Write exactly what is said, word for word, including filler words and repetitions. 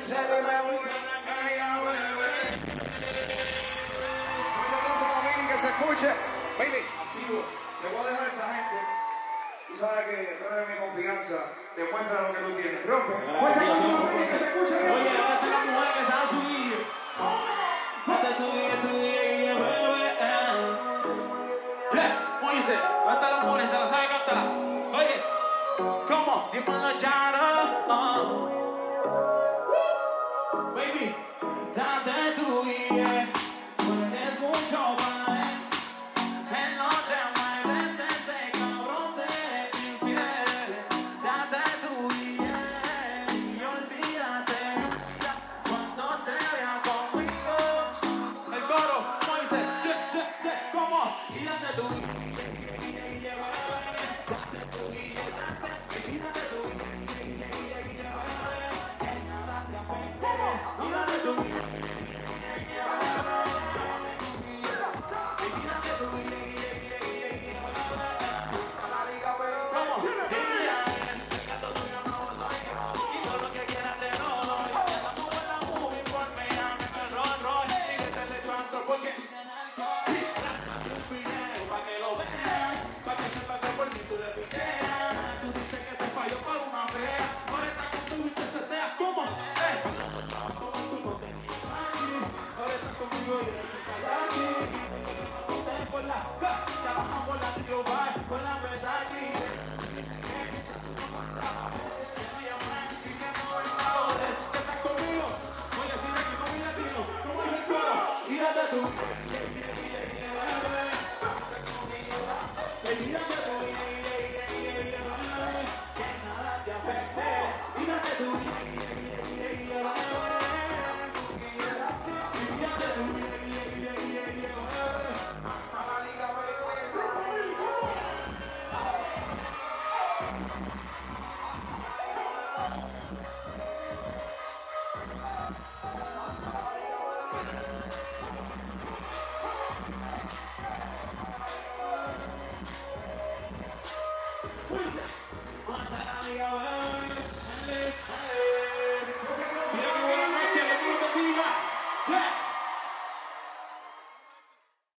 Se me una la calle, bebé. Un aplauso a Mili que se escuche. Mili, activo. Le voy a dejar a esta gente. Tú sabes que tú eres de mi confianza. Demuestra lo que tú tienes. Rompe. Un aplauso a Mili que se escuche. Oye, ahora está la mujer que se va a subir. Hace tu día, tu día, bebé. ¿Cómo dice? Cántala, la mujer, ¿te la sabes? Cántala. Oye, ¿cómo? Dímelo, Charo. Baby.